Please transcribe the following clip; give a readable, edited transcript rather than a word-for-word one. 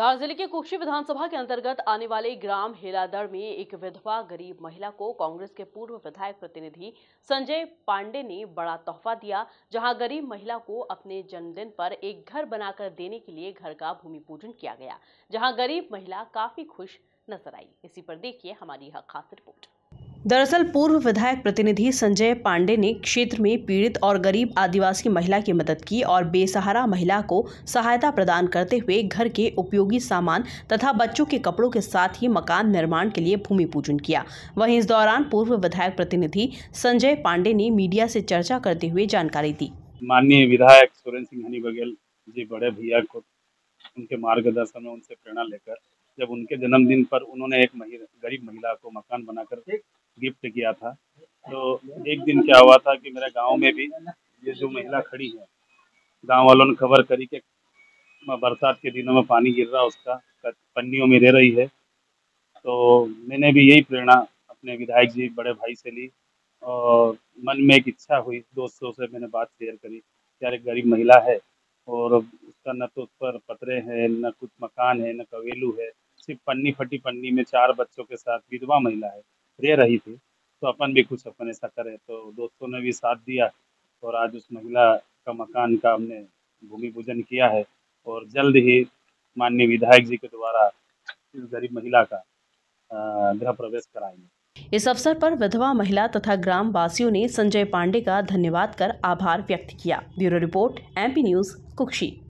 धार जिले के कुक्षी विधानसभा के अंतर्गत आने वाले ग्राम हेलादड़ में एक विधवा गरीब महिला को कांग्रेस के पूर्व विधायक प्रतिनिधि संजय पांडे ने बड़ा तोहफा दिया। जहां गरीब महिला को अपने जन्मदिन पर एक घर बनाकर देने के लिए घर का भूमि पूजन किया गया, जहां गरीब महिला काफी खुश नजर आई। इसी पर देखिए हमारी यह खास रिपोर्ट। दरअसल पूर्व विधायक प्रतिनिधि संजय पांडे ने क्षेत्र में पीड़ित और गरीब आदिवासी महिला की मदद की और बेसहारा महिला को सहायता प्रदान करते हुए घर के उपयोगी सामान तथा बच्चों के कपड़ों के साथ ही मकान निर्माण के लिए भूमि पूजन किया। वहीं इस दौरान पूर्व विधायक प्रतिनिधि संजय पांडे ने मीडिया से चर्चा करते हुए जानकारी दी। माननीय विधायक सुरेंद्र सिंह हनी बघेल जी बड़े भैया को उनके मार्गदर्शन में उनसे प्रेरणा लेकर जब उनके जन्मदिन पर उन्होंने एक गरीब महिला को मकान बनाकर गिफ्ट किया था, तो एक दिन क्या हुआ था कि मेरे गांव में भी ये जो महिला खड़ी है, गांव वालों ने खबर करी कि बरसात के दिनों में पानी गिर रहा, उसका पन्नियों में रह रही है। तो मैंने भी यही प्रेरणा अपने विधायक जी बड़े भाई से ली और मन में एक इच्छा हुई। दोस्तों से मैंने बात शेयर करी कि यार एक गरीब महिला है और उसका न तो उस पर पतरे हैं, न कुछ मकान है, न कवेलू है, सिर्फ पन्नी फटी पन्नी में 4 बच्चों के साथ विधवा महिला है, रह रही थी। तो अपन भी कुछ अपन ऐसा करें, तो दोस्तों ने भी साथ दिया और आज उस महिला का मकान का हमने भूमि पूजन किया है और जल्द ही माननीय विधायक जी के द्वारा इस गरीब महिला का गृह प्रवेश कराएंगे। इस अवसर पर विधवा महिला तथा ग्राम वासियों ने संजय पांडे का धन्यवाद कर आभार व्यक्त किया। Bureau report, MP news, Kukshi.